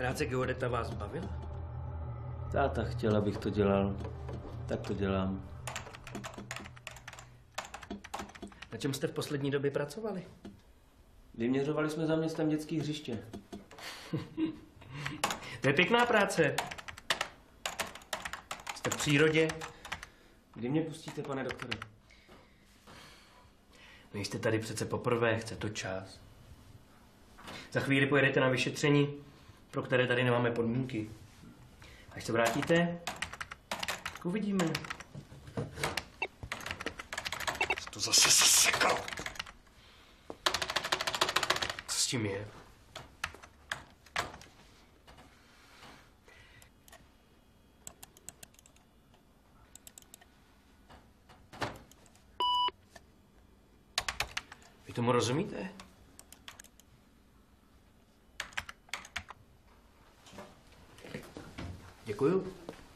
Práce geodeta vás bavila? Táta chtěl, abych to dělal. Tak to dělám. Na čem jste v poslední době pracovali? Vyměřovali jsme za městem dětský hřiště. To je pěkná práce. Jste v přírodě. Kdy mě pustíte, pane doktore? Nejste tady přece poprvé, chce to čas. Za chvíli pojedete na vyšetření, pro které tady nemáme podmínky. Až se vrátíte, tak uvidíme. To zase sesekal. Co s tím je? Vy tomu rozumíte? Děkuju.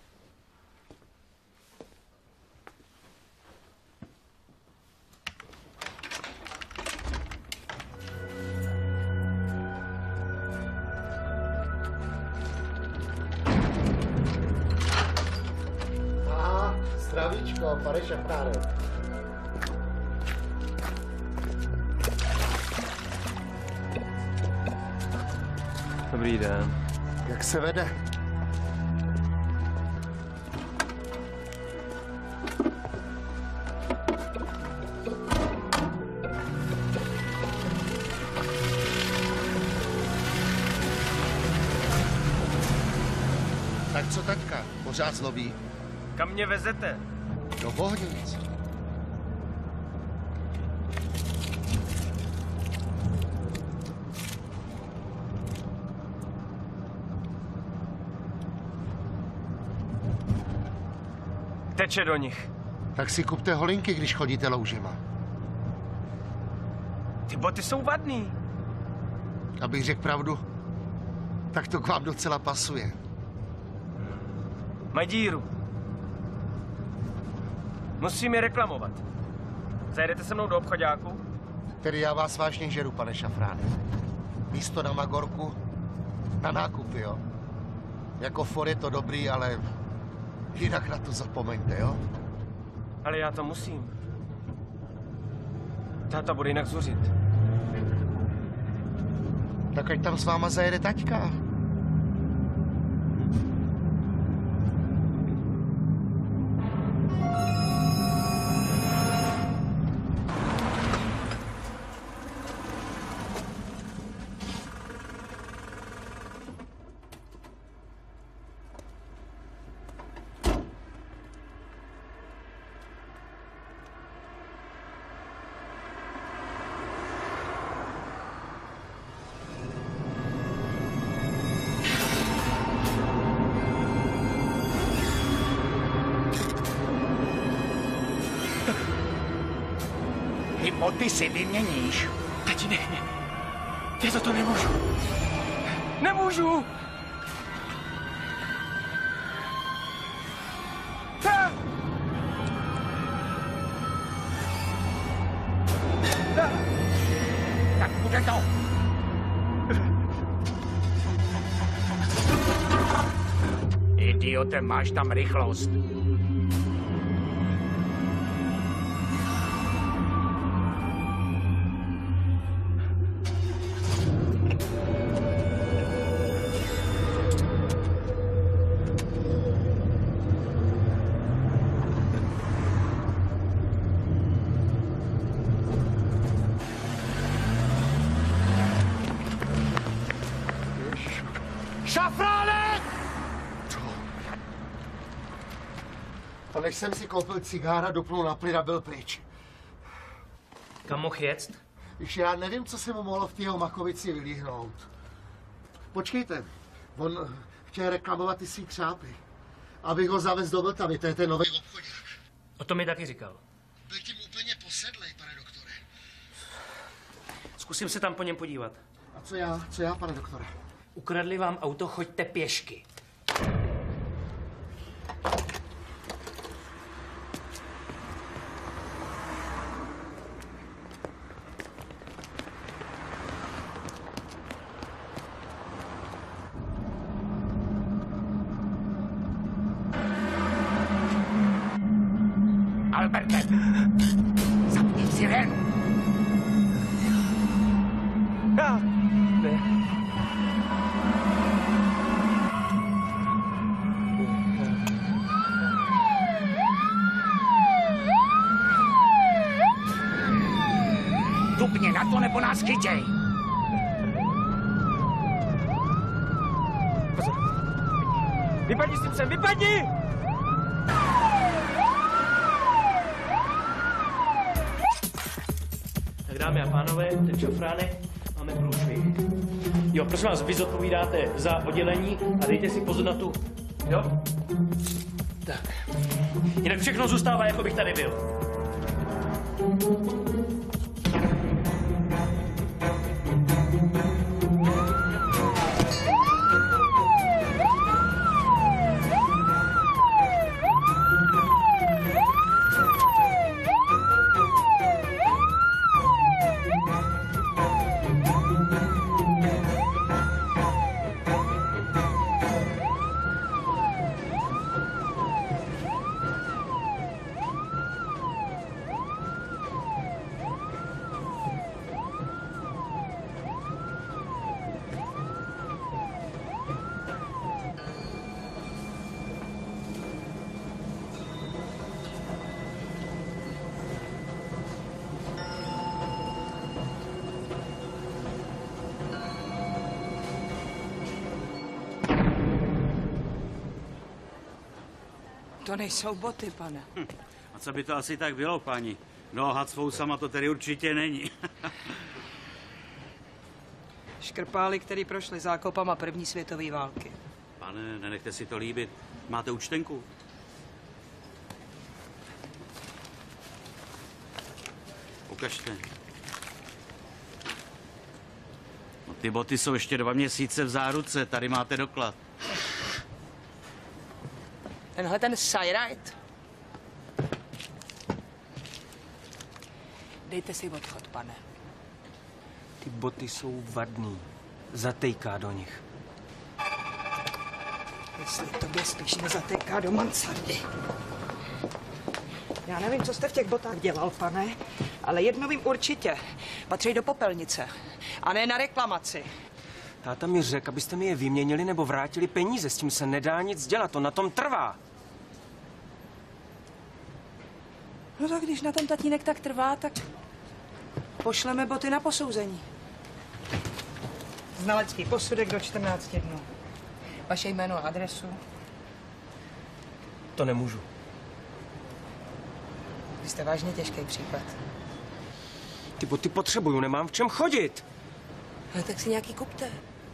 Zdravíčko, pane šafráre. Dobrý den. Jak se vede? Tak co taťka? Pořád zlobí? Kam mě vezete? Do Bohnic. Teče do nich. Tak si kupte holinky, když chodíte loužema. Ty boty jsou vadný. Abych řekl pravdu, tak to k vám docela pasuje. Mají díru. Musím je reklamovat. Zajedete se mnou do obchoďáku? Tedy já vás vážně žeru, pane šafráne. Místo na Magorku, na nákupy, jo. Jako for je to dobrý, ale jinak na to zapomeňte, jo. Ale já to musím. Táta bude jinak zuřit. Tak ať tam s váma zajede taťka. Ty boty si vyměníš. Tati, nech mě. Já za to nemůžu. Nemůžu! Tak bude to. Idiote, máš tam rychlost. Šafránek! A než jsem si koupil cigára, dupnul na plyn a byl pryč. Kam mohl jet? Víš, já nevím, co se mu mohlo v té jeho makovici vylíhnout. Počkejte, on chtěl reklamovat ty svý třápy. Abych ho zavez do Vltavy, to je ten nový obchodák. O to mi taky říkal. Byl tím úplně posedlej, pane doktore. Zkusím se tam po něm podívat. A co já, pane doktore? Ukradli vám auto, choďte pěšky. sirénu. Dupně na to, nebo nás chytěj. Vypadni s tím psem, vypadni! Tak dámy a pánové, ten šafránek, máme průšvih. Jo, prosím vás, vy zodpovídáte za oddělení a dejte si pozor na tu, jo? Tak. Jinak všechno zůstává, jako bych tady byl. To nejsou boty, pane. A co by to asi tak bylo, paní? No, had s fousama to tedy určitě není. Škrpály, který prošli zákopama první světové války. Pane, nenechte si to líbit. Máte účtenku? Ukažte. No, ty boty jsou ještě 2 měsíce v záruce. Tady máte doklad. Tenhle ten Sajrajt. Dejte si odchod, pane. Ty boty jsou vadný. Zatejká do nich. Jestli tobě spíš nezatejká do mansardy. Já nevím, co jste v těch botách dělal, pane, ale jedno vím určitě. Patří do popelnice a ne na reklamaci. Táta mi řekl, abyste mi je vyměnili nebo vrátili peníze. S tím se nedá nic dělat, to na tom trvá. No tak když na tom tatínek tak trvá, tak pošleme boty na posouzení. Znalecký posudek do 14 dnů. Vaše jméno a adresu? To nemůžu. Vy jste vážně těžký případ. Ty boty potřebuju, nemám v čem chodit. Ale tak si nějaký kupte.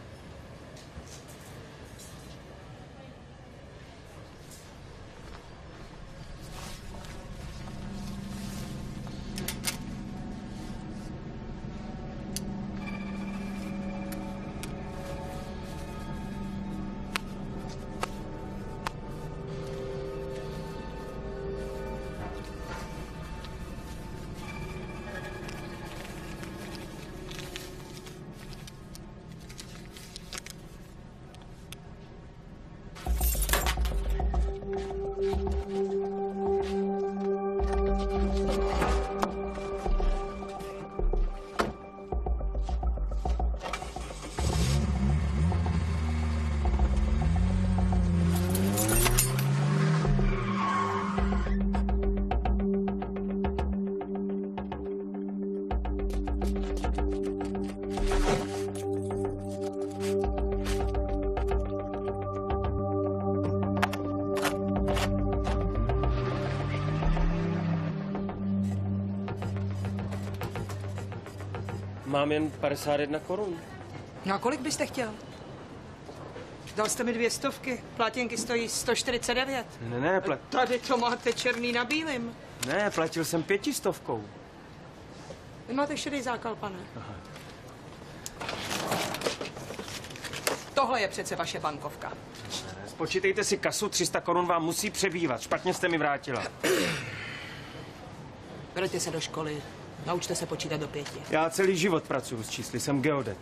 Mám jen 51 korun. No a kolik byste chtěl? Dal jste mi 200, platinky stojí 149. Ne, Tady to máte černý na bílým. ne, platil jsem 500. Vy máte šedý zákal, pane. Aha. Tohle je přece vaše bankovka. Spočítejte si kasu, 300 korun vám musí přebývat. Špatně jste mi vrátila. Vraťte se do školy, naučte se počítat do 5. Já celý život pracuji s čísly, jsem geodet.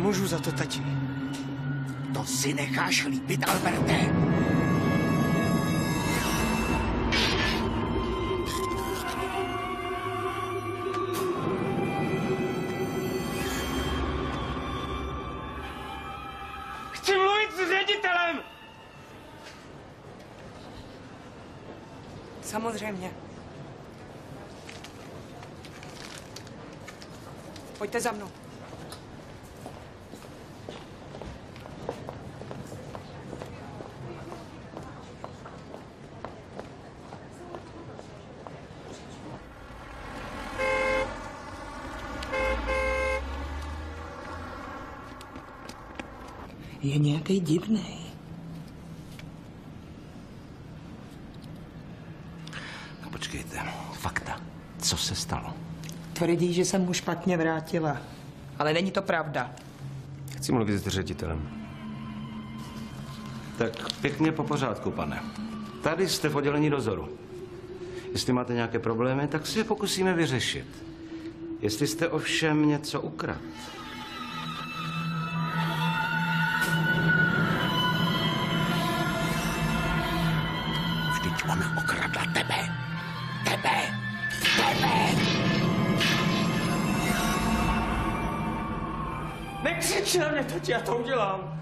můžu za to, tati. To si necháš líbit, Alberte. Chci mluvit s ředitelem! Samozřejmě. Pojďte za mnou. Je nějaký divný. No počkejte, fakta. Co se stalo? Tvrdí, že jsem mu špatně vrátila. Ale není to pravda. Chci mluvit s ředitelem. Tak pěkně po pořádku, pane. Tady jste v oddělení dozoru. Jestli máte nějaké problémy, tak si je pokusíme vyřešit. Jestli jste ovšem něco ukradl. Vždyť ona okradla tebe. Tebe. Nekřič na mě, tati, já to udělám.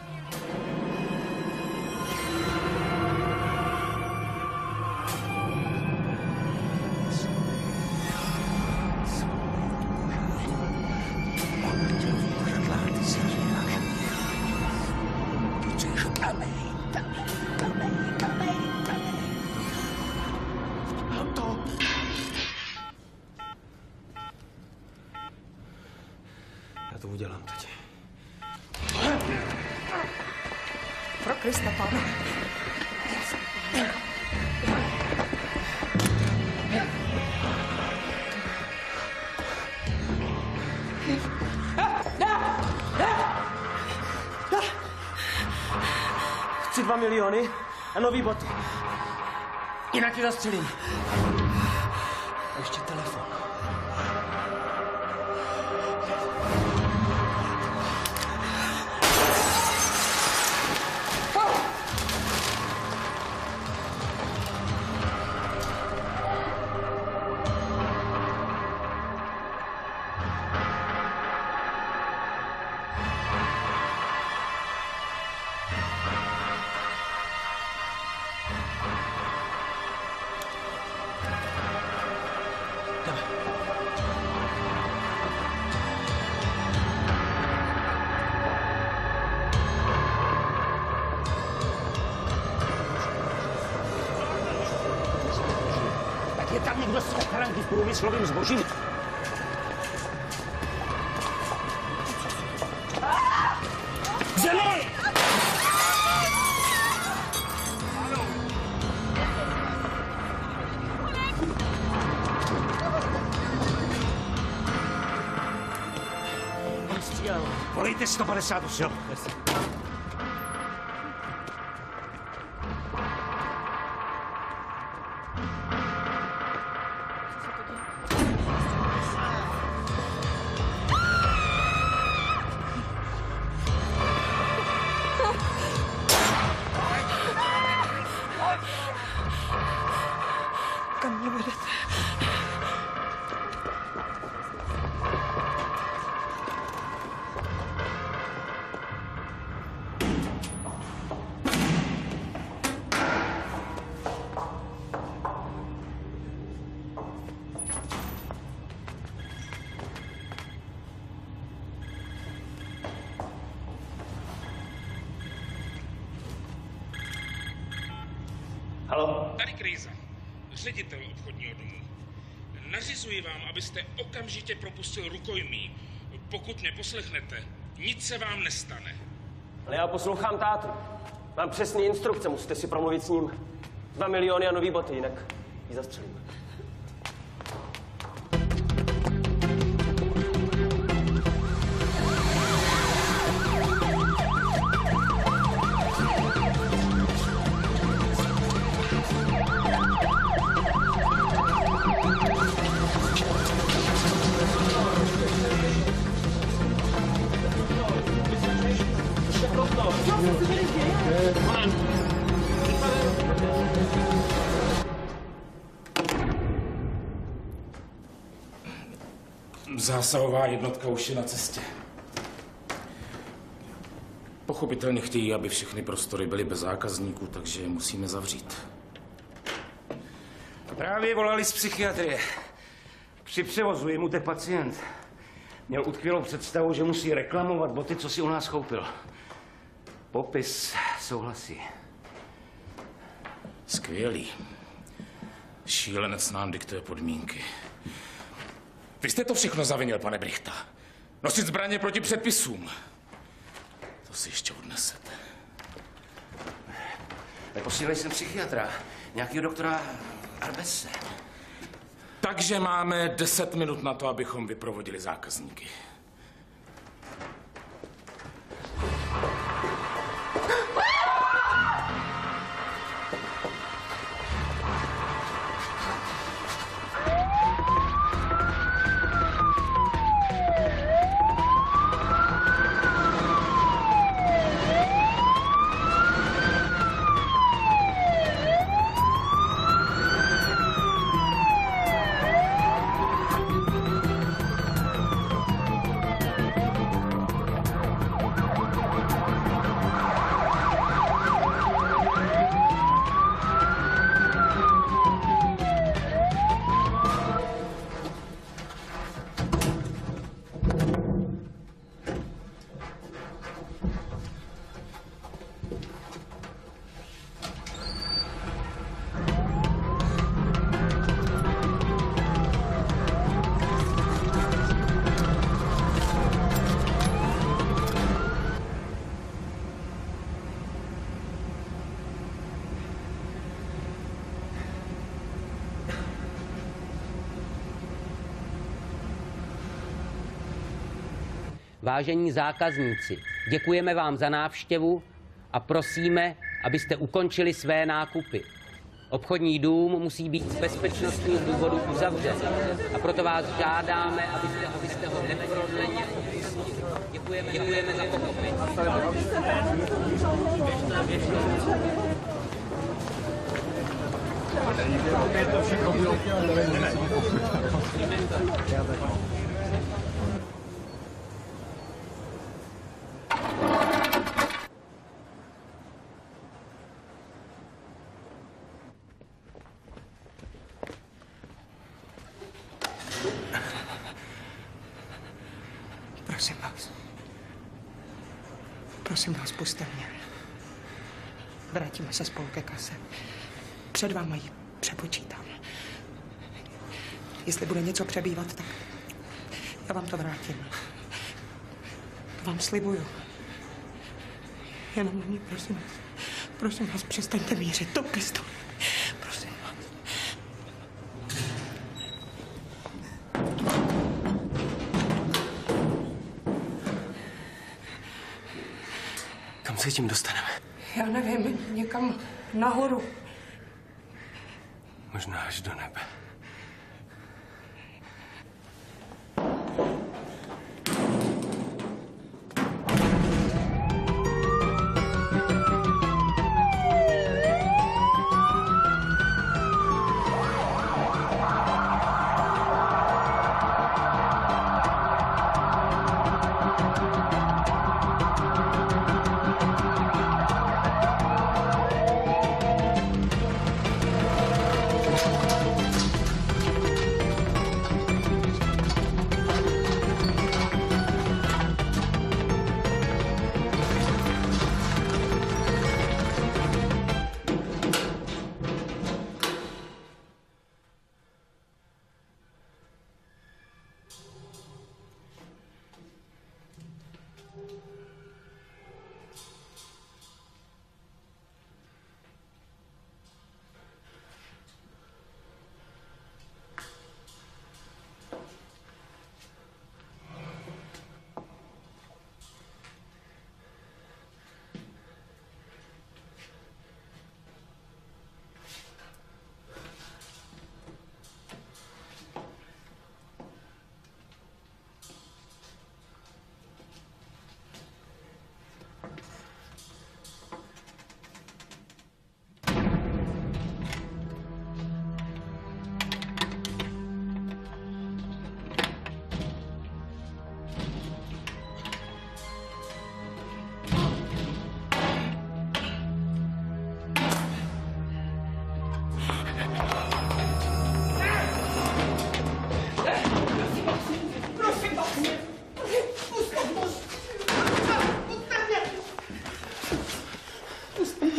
Já to udělám, tati. Pro Krista, pane. Chci 2 miliony a nový boty. Jinak tě zastřelím. A ještě telefon. Je tam někdo z ochranky s průmyslovým zbožím? Zemi! Volejte 158. Kam mě vedete? Halo? Tady Krejza, ředitel obchodního domu. Nařizuji vám, abyste okamžitě propustil rukojmí. Pokud mě poslechnete, nic se vám nestane. Ale já poslouchám tátu. Mám přesné instrukce, musíte si promluvit s ním. 2 miliony a nový boty, jinak ji zastřelím. Zásahová jednotka už je na cestě. Pochopitelně chtějí, aby všechny prostory byly bez zákazníků, takže je musíme zavřít. Právě volali z psychiatrie. Při převozu jemu ten pacient měl utkvělou představu, že musí reklamovat boty, co si u nás koupil. Popis souhlasí. Skvělý. Šílenec nám diktuje podmínky. Vy jste to všechno zavinil, pane Brichta. Nosit zbraně proti předpisům. To si ještě odnesete. Posílej jsem psychiatra, nějakého doktora Arbese. Takže máme 10 minut na to, abychom vyprovodili zákazníky. Vážení zákazníci, děkujeme vám za návštěvu a prosíme, abyste ukončili své nákupy. Obchodní dům musí být z bezpečnostních důvodů uzavřen a proto vás žádáme, abyste ho neprodleně opustili. Děkujeme za pochopení. Prosím vás, puste mě. Vrátíme se spolu ke kase. Před váma ji přepočítám. Jestli bude něco přebývat, tak já vám to vrátím. To vám slibuju. Jenom na mě, prosím vás, přestaňte mířit tou pistoli. Prosím vás. Kam se tím dostaneme? Já nevím, někam nahoru. Možná až do nebe.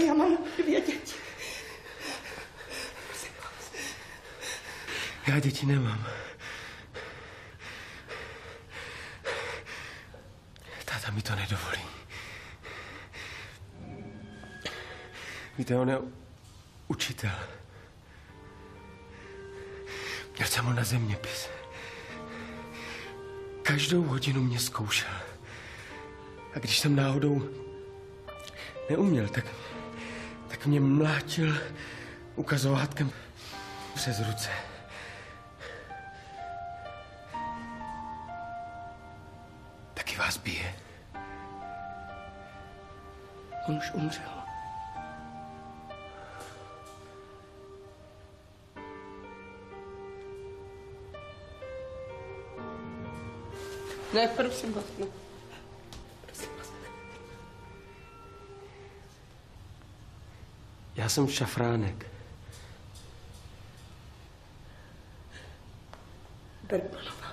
já mám 2 děti. Já děti nemám. Táta mi to nedovolí. Víte, on je učitel. Měl jsem ho na zeměpis. Každou hodinu mě zkoušel. A když jsem náhodou neuměl, tak mě mlátil ukazovátkem přes ruce. Taky vás bije. On už umřel. Ne, prosím vás, ne. Prosím vás. Já jsem Šafránek. Bergmanová.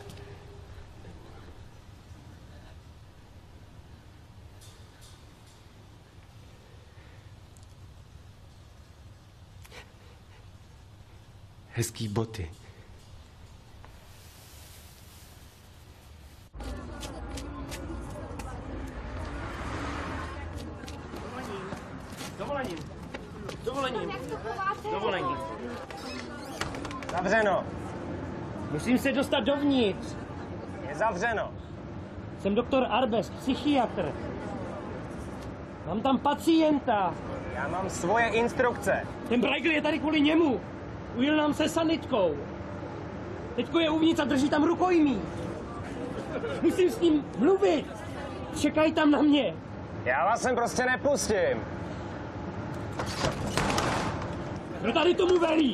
Hezký boty. Dovolení. Zavřeno. Musím se dostat dovnitř. Je zavřeno. Jsem doktor Arbes, psychiatr. Mám tam pacienta. Já mám svoje instrukce. Ten Braigl je tady kvůli němu. Ujel nám se sanitkou. Teďko je uvnitř a drží tam rukojmí. Musím s ním mluvit. Čekají tam na mě. Já vás sem prostě nepustím. Kdo tady tomu velí?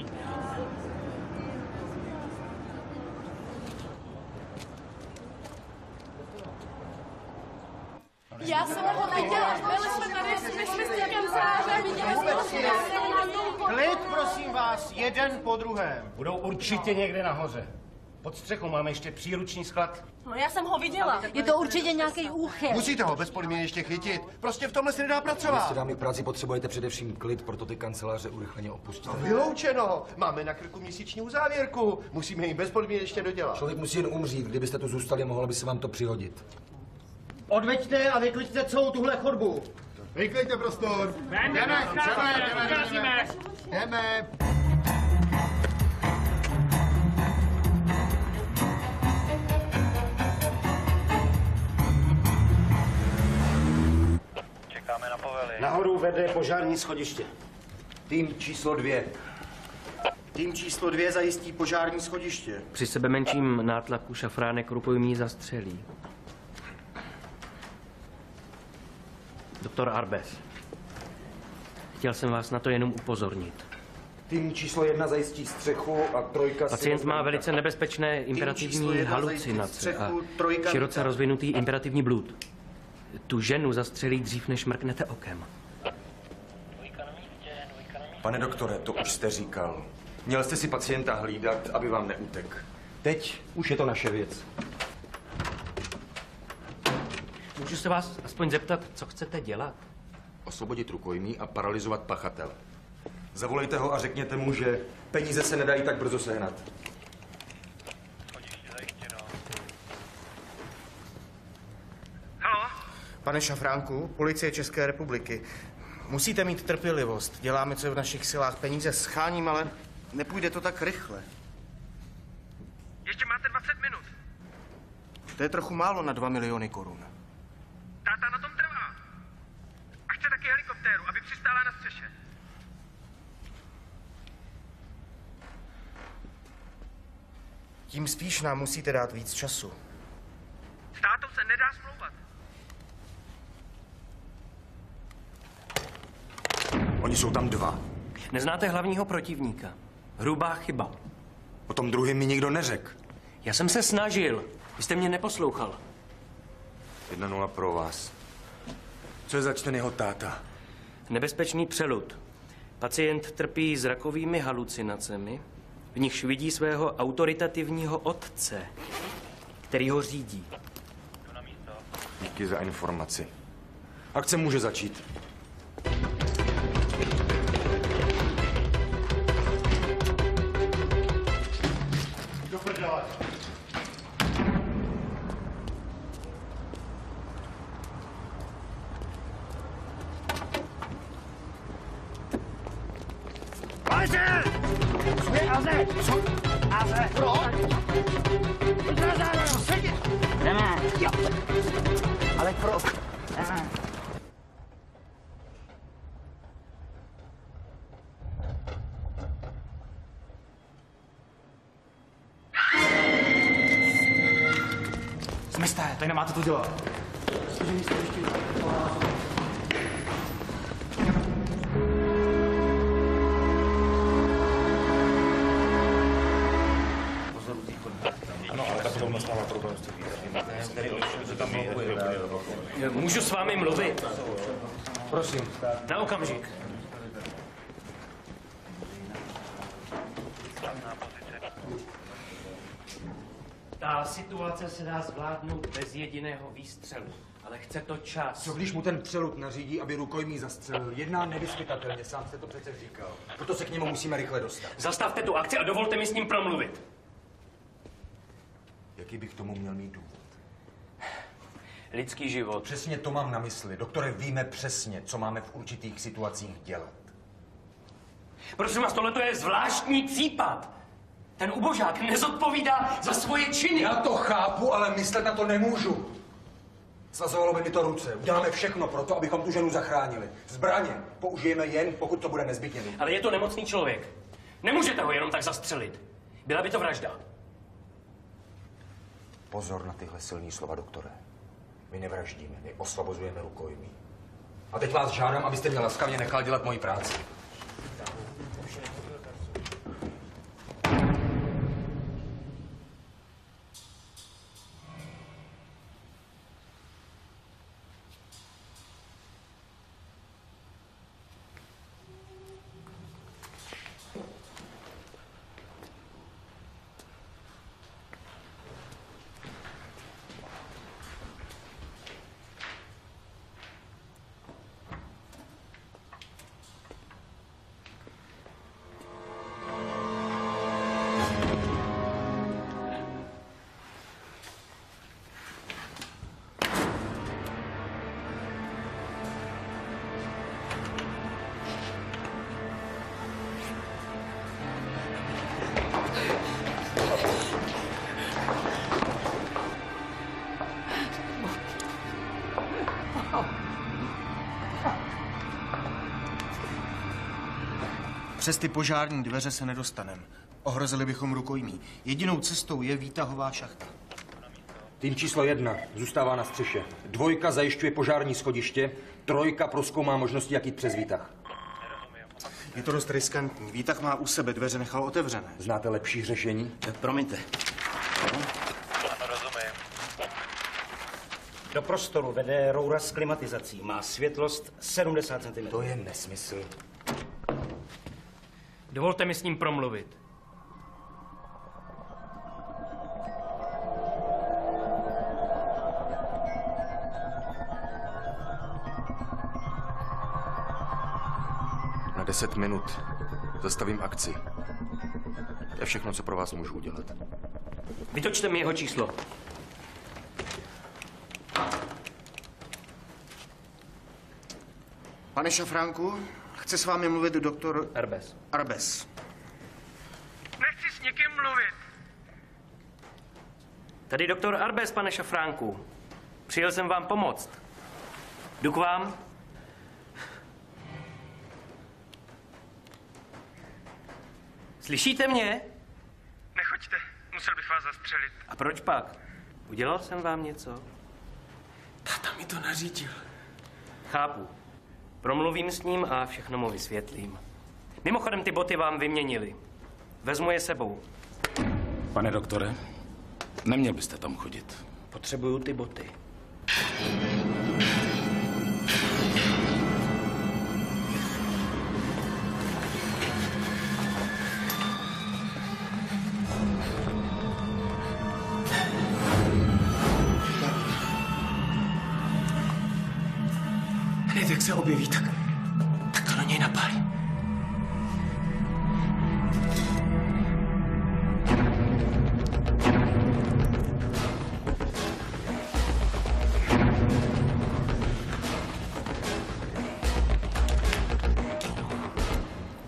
Já jsem ho viděla, byli jsme tady, my jsme z té kanceláře, viděli jsme Klid, prosím vás, jeden po druhém. Budou určitě někde nahoře. Pod střechou máme ještě příruční sklad. No já jsem ho viděla. Je to určitě nějaký úchyl. Musíte ho bezpodmínečně chytit. Prostě v tomhle se nedá pracovat. Jestli dámy v práci potřebujete především klid, proto ty kanceláře urychleně opustíte. Vyloučeno. Máme na krku měsíční uzávěrku. Musíme ji bezpodmínečně dodělat. Člověk musí jen umřít. Kdybyste tu zůstali, mohlo by se vám to přihodit. Odveďte a vykliďte celou tuhle chodbu. Vyklejte prostor. Jdeme. Nahoru vede požární schodiště. Tým číslo 2. Tým číslo 2 zajistí požární schodiště. Při sebe menším nátlaku Šafránek rukojmí zastřelí. Doktor Arbes. Chtěl jsem vás na to jenom upozornit. Tým číslo 1 zajistí střechu a trojka... Pacient má velice nebezpečné imperativní halucinace a široce rozvinutý imperativní blud. Tu ženu zastřelí dřív, než mrknete okem. Pane doktore, to už jste říkal. Měl jste si pacienta hlídat, aby vám neutek. Teď už je to naše věc. Můžu se vás aspoň zeptat, co chcete dělat? Osvobodit rukojmí a paralyzovat pachatel. Zavolejte ho a řekněte mu, že peníze se nedají tak brzo sehnat. Pane Šafránku, policie České republiky, musíte mít trpělivost. Děláme, co je v našich silách. Peníze scháním, ale nepůjde to tak rychle. Ještě máte 20 minut. To je trochu málo na 2 miliony korun. Táta na tom trvá. A chce taky helikoptéru, aby přistála na střeše. Tím spíš nám musíte dát víc času. S tátou se nedá smlouvat. Oni jsou tam 2. Neznáte hlavního protivníka. Hrubá chyba. O tom druhém mi nikdo neřekl. Já jsem se snažil. Vy jste mě neposlouchal. 1-0 pro vás. Co je začten jeho táta? Nebezpečný přelud. Pacient trpí zrakovými halucinacemi, v nichž vidí svého autoritativního otce, který ho řídí. Díky za informaci. Akce může začít. prdele. Aze! Aze! Aze! Jdeme. Jo. Ale krok. Jdeme. Zmizte, tady nemáte to dělat. Ano, ale tak to nastává problém s tím. Můžu s vámi mluvit? Prosím. Na okamžik. Ta situace se dá zvládnout bez jediného výstřelu, ale chce to čas. Co když mu ten přelud nařídí, aby rukojmí zastřelil? Jedná nevyzpytatelně, sám jste to přece říkal. Proto se k němu musíme rychle dostat. Zastavte tu akci a dovolte mi s ním promluvit. Jaký bych tomu měl mít důvod? Lidský život. Přesně to mám na mysli. Doktore, víme přesně, co máme v určitých situacích dělat. Prosím vás, tohle je zvláštní případ. Ten ubožák nezodpovídá za svoje činy. Já to chápu, ale myslet na to nemůžu. Svazovalo by mi to ruce. Uděláme všechno pro to, abychom tu ženu zachránili. Zbraně použijeme jen, pokud to bude nezbytně nutné. Ale je to nemocný člověk. Nemůžete ho jenom tak zastřelit. Byla by to vražda. Pozor na tyhle silný slova, doktore. My nevraždíme, my osvobozujeme rukojmí. A teď vás žádám, abyste mě laskavě nechal dělat moji práci. Přes ty požární dveře se nedostaneme. Ohrozili bychom rukojmí. Jedinou cestou je výtahová šachta. Tým číslo 1 zůstává na střeše. 2 zajišťuje požární schodiště. 3 prozkoumá možnosti, jak jít přes výtah. Je to dost riskantní. Výtah má u sebe, dveře nechal otevřené. Znáte lepší řešení? Tak promiňte. Ano, rozumím. Do prostoru vede roura s klimatizací. Má světlost 70 cm. To je nesmysl. Dovolte mi s ním promluvit. Na 10 minut zastavím akci. To je všechno, co pro vás můžu udělat. Vytočte mi jeho číslo. Pane Šafránku, chce s vámi mluvit doktor Arbes. Arbes. Nechci s někým mluvit. Tady doktor Arbes, pane Šafránku. Přijel jsem vám pomoct. Jdu k vám. Slyšíte mě? Nechoďte, musel bych vás zastřelit. A proč pak? Udělal jsem vám něco? Táta mi to nařídil. Chápu. Promluvím s ním a všechno mu vysvětlím. Mimochodem, ty boty vám vyměnili. Vezmu je sebou. Pane doktore, neměl byste tam chodit. Potřebuju ty boty. Hned jak se objeví, tak to na něj napálí.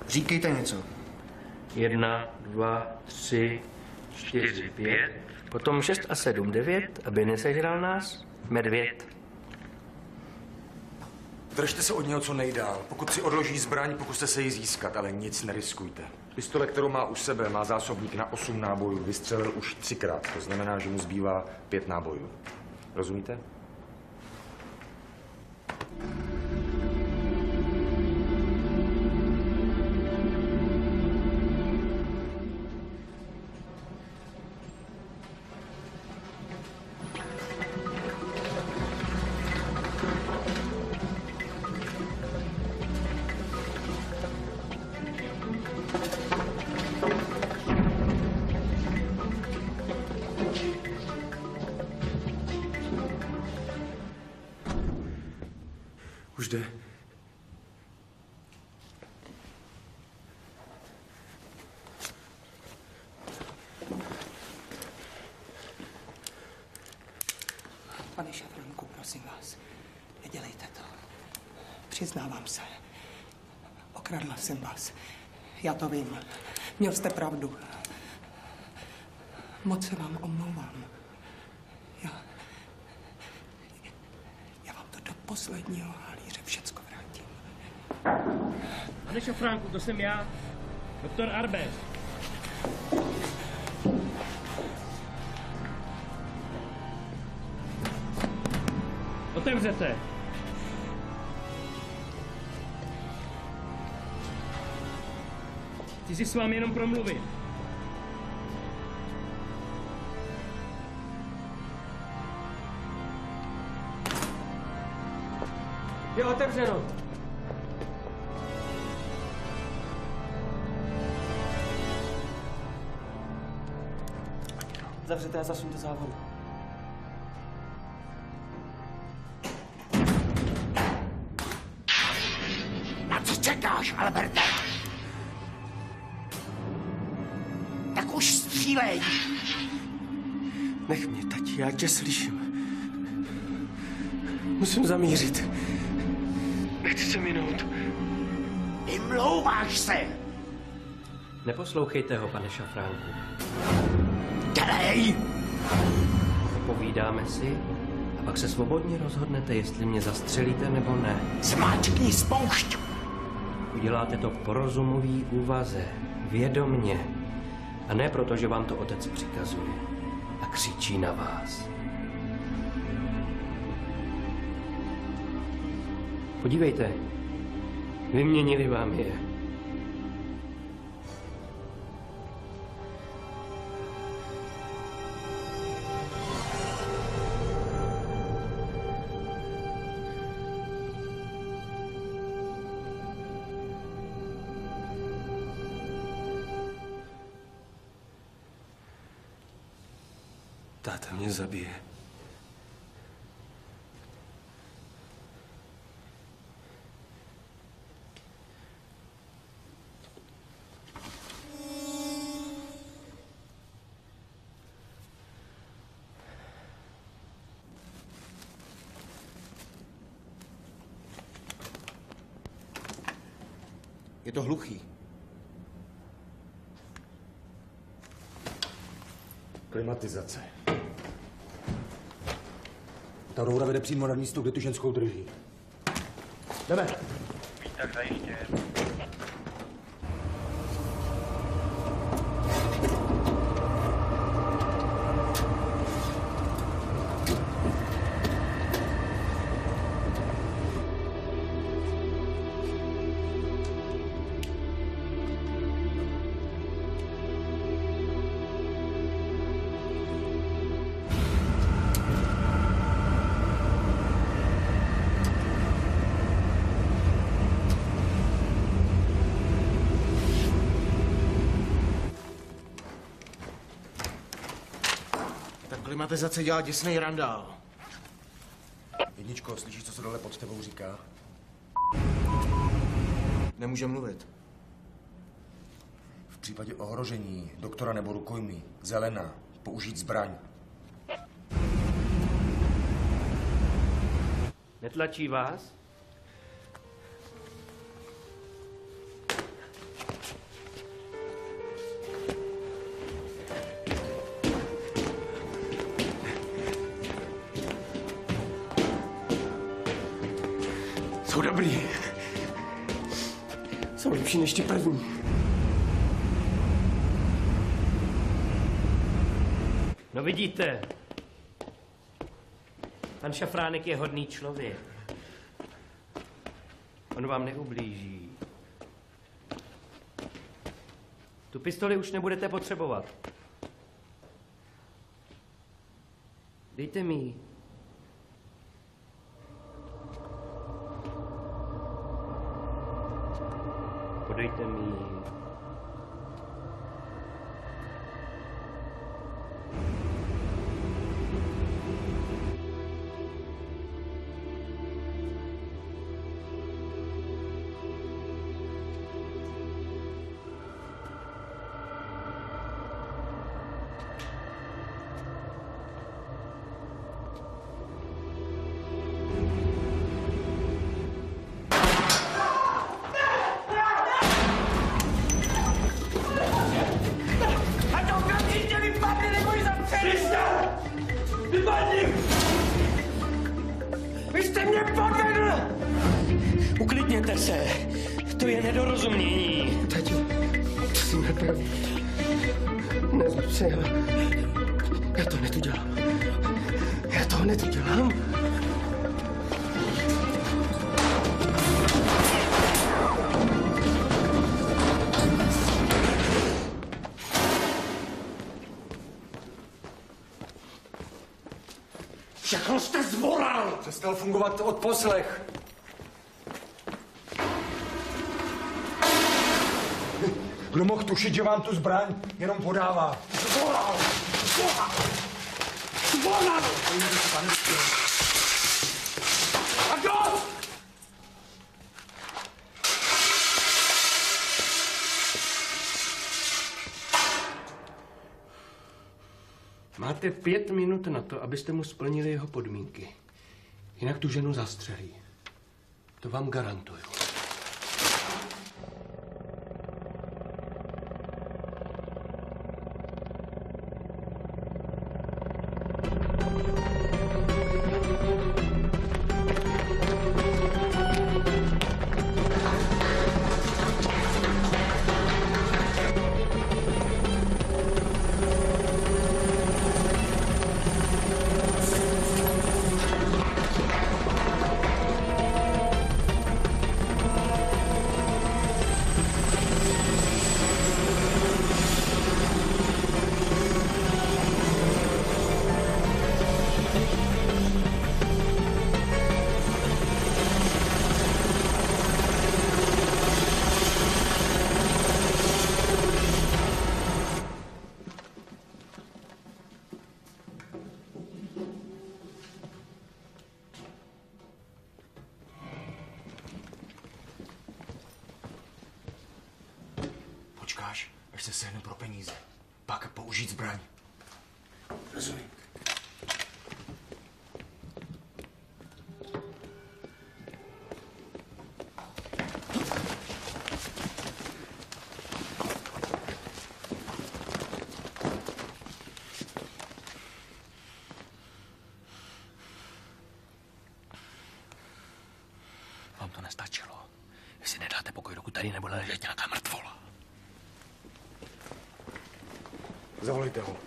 Říkejte něco. 1, 2, 3, 4, 5. Potom 6 a 7, 9, aby nesežral nás medvěd. Držte se od něho co nejdál. Pokud si odloží zbraň, pokuste se ji získat, ale nic neriskujte. Pistole, kterou má u sebe, má zásobník na 8 nábojů. Vystřelil už 3krát. To znamená, že mu zbývá 5 nábojů. Rozumíte? Už jde. Pane Šafránku, prosím vás, nedělejte to. Přiznávám se. Okradla jsem vás. Já to vím. Měl jste pravdu. Moc se vám omlouvám. Já vám to do posledního halíře všecko vrátím. Pane Šafránku, to jsem já, doktor Arbeš. Otevřete. Chci si s vámi jenom promluvit. Je otevřeno. Zavřete a zasuňte závodu. Na co čekáš, Alberte? Tak už střílej! Nech mě, tati, já tě slyším. Musím zamířit. Nechci se minout. Vymlouváš se! Neposlouchejte ho, pane Šafránku. Dělej! Povídáme si a pak se svobodně rozhodnete, jestli mě zastřelíte nebo ne. Zmáčkni spoušť! Uděláte to po rozumový úvaze, vědomně. A ne proto, že vám to otec přikazuje a křičí na vás. Podívejte, vyměnili vám je. Táta mě zabije. Je to hluchý. Klimatizace. Ta roura vede přímo na místo, kde tu ženskou drží. Jdeme. Tak zajiště. Klimatizace dělá děsnej randál. Jedničko, slyšíš, co se dole pod tebou říká? Nemůže mluvit. V případě ohrožení doktora nebo rukojmí, zelena, použít zbraň. Netlačí vás? Jsou dobrý. Jsou lepší než ti první. No vidíte, pan Šafránek je hodný člověk. On vám neublíží. Tu pistoli už nebudete potřebovat. Dejte mi ji. Podejte mi ji. Vy jste mě podvedl! Uklidněte se. To je nedorozumění. Tati, to si nepravdu. Nezlob se, já to netudělám. Já to netudělám. Všechno jste zvoral! Přestal fungovat odposlech. Kdo mohl tušit, že vám tu zbraň jenom podává? Zvoral! Zvoral! Zvoral! A dost! Máte 5 minut na to, abyste mu splnili jeho podmínky. Jinak tu ženu zastřelí. To vám garantuju. Počkáš, až se sehne pro peníze. Pak použít zbraň. Rozumím. Vám to nestačilo. Vy si nedáte pokoj, dokud tady nebude ležet nějaká mrtvola. Zavolejte ho.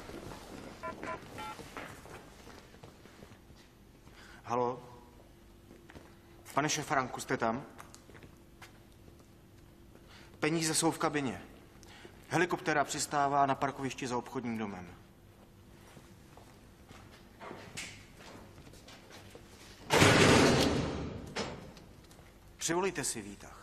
Halo? Pane Šafránku, jste tam? Peníze jsou v kabině. Helikoptéra přistává na parkovišti za obchodním domem. Přivolejte si výtah.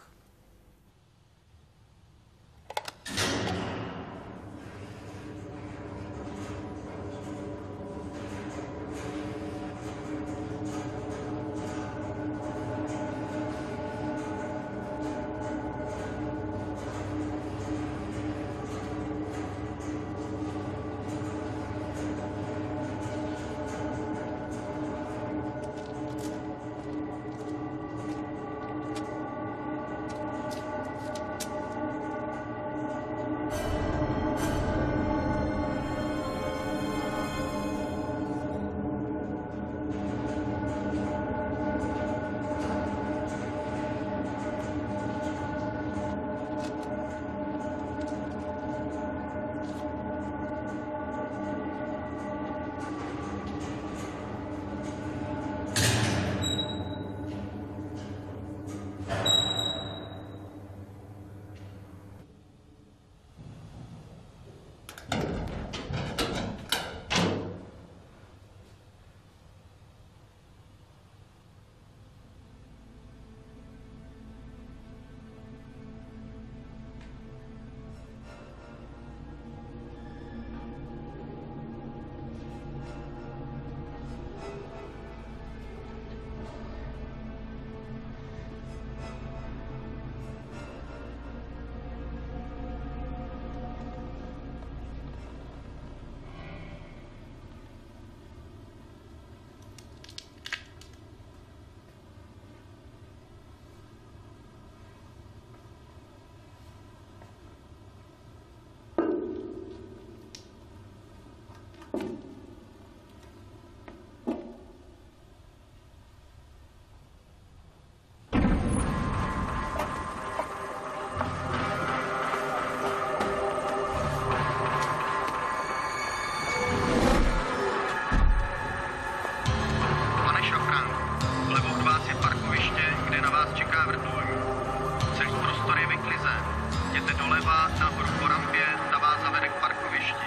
Česká vrtulí. Celý prostor je vyklizen. Jděte doleva, nahoru po rampě, ta vás zavede k parkovišti.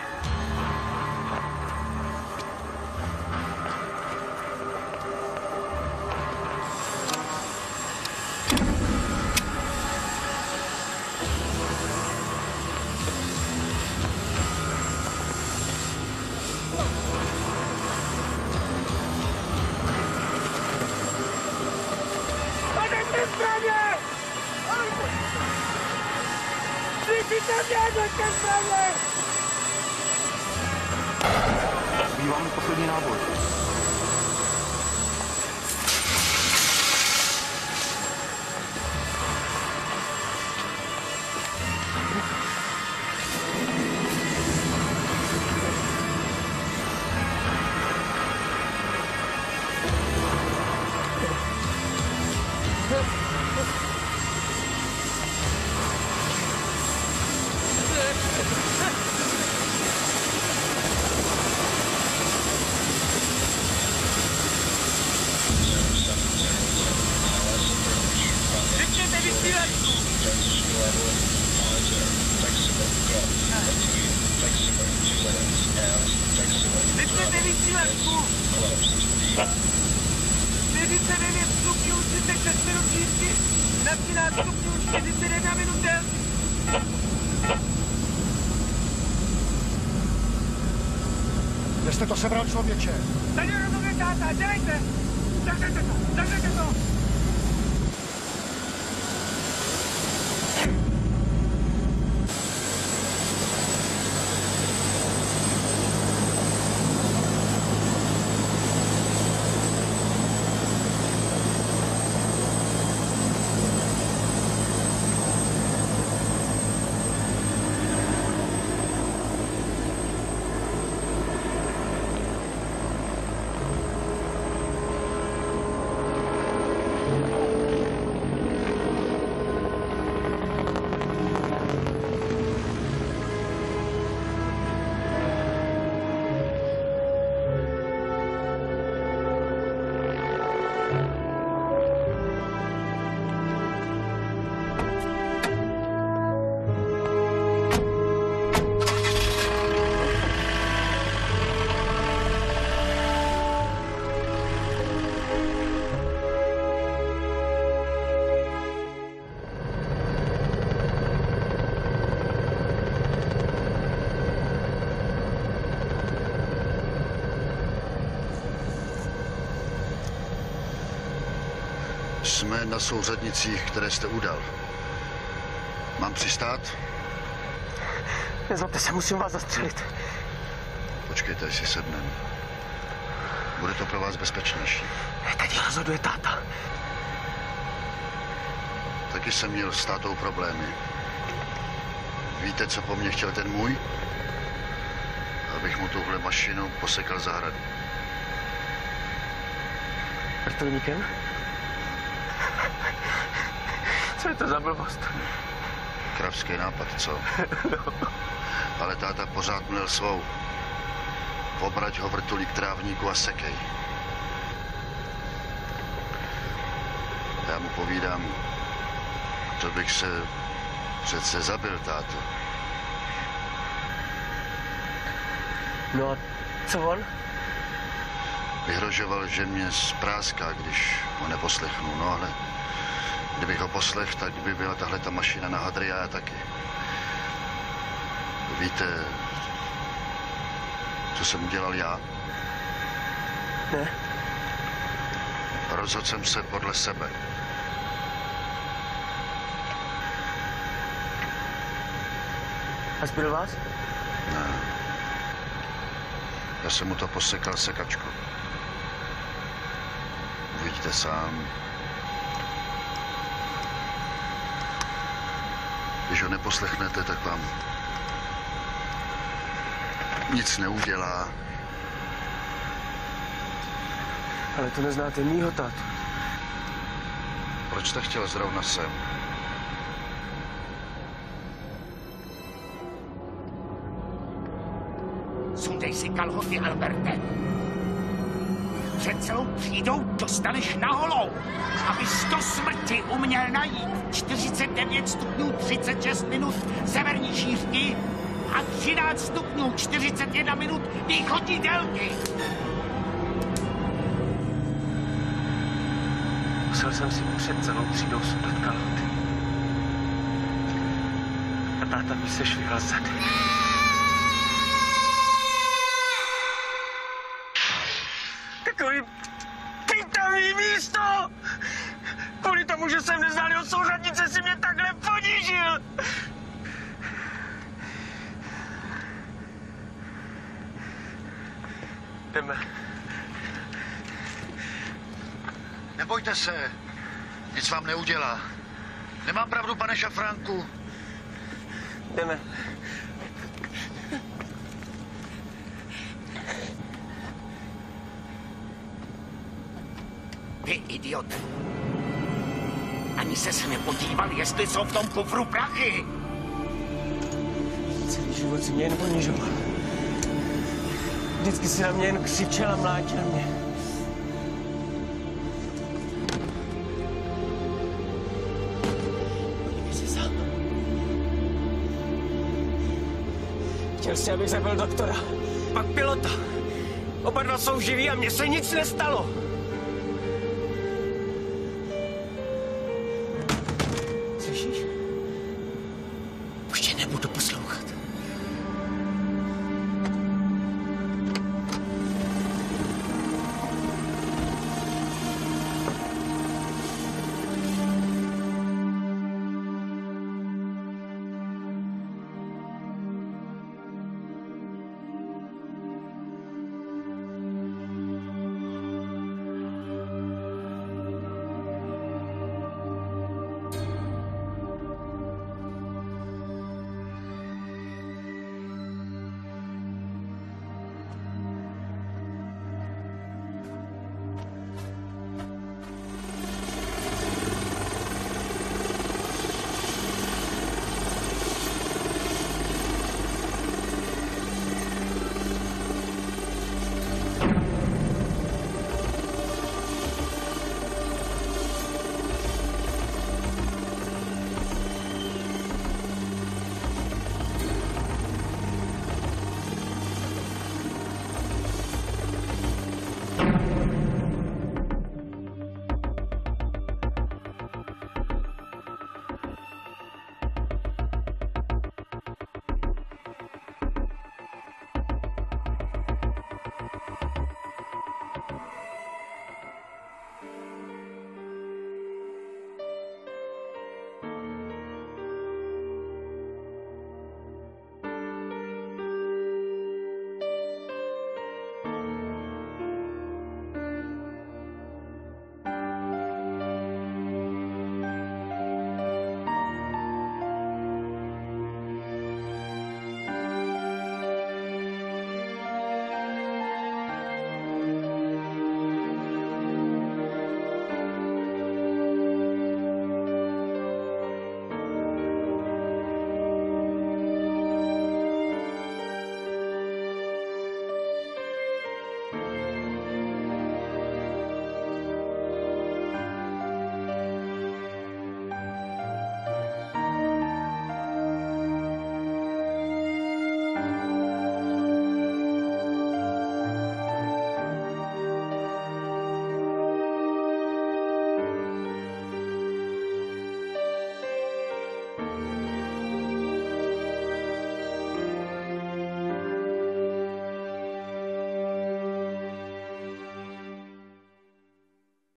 Zbývá mi poslední náboj. Kde jste to sebral, člověče? Tady rozumím, táta, dělejte! Zavřete to, zavřete to! Jsme na souřadnicích, které jste udal. Mám přistát? Nezlobte se, musím vás zastřelit. Počkejte, až si sednem. Bude to pro vás bezpečnější. Teď rozhoduje táta. Taky jsem měl s tátou problémy. Víte, co po mně chtěl ten můj? Abych mu tuhle mašinu posekal zahradu. Vrtulníkem? Co je to za blbost? Kravský nápad, co? No. Ale táta pořád měl svou. Obrať ho vrtulík trávníku a sekej. Já mu povídám, to bych se přece zabil, táto. No a co on? Vyhrožoval, že mě zpráská, když ho neposlechnu. No ale kdybych ho poslech, tak by byla tahle ta mašina na hadry a já taky. Víte, co jsem udělal já? Ne. Rozhodl jsem se podle sebe. A zbyl vás? Ne. Já jsem mu to posekal sekačkou. Uvidíte sám. Když ho neposlechnete, tak vám nic neudělá. Ale to neznáte mýho tátu. Proč jste chtěl zrovna sem? Sundej si kalhoty, Alberte. před celou třídou dostaneš na holou. Abys do smrti uměl najít 49 stupňů 36 minut severní šířky a 13 stupňů 41 minut východní délky. Musel jsem si před celou třídou sundat kalhoty. A táta mi se švihl zady. Takový pitavý místo! Kvůli tomu, že jsem neznal od souřadnice, si mě takhle ponížil! Jdeme. Nebojte se, nic vám neudělá. Nemám pravdu, pane Šafránku? Jdeme. Vy idiot. Ani se nepodíval, jestli jsou v tom kufru prachy. Celý život si mě jen ponižoval. Vždycky si na mě jen křičel a mlátil mě. Podívej si sám. Chtěl si, abych zabil doktora. Pak pilota. Oba dva jsou živí a mně se nic nestalo.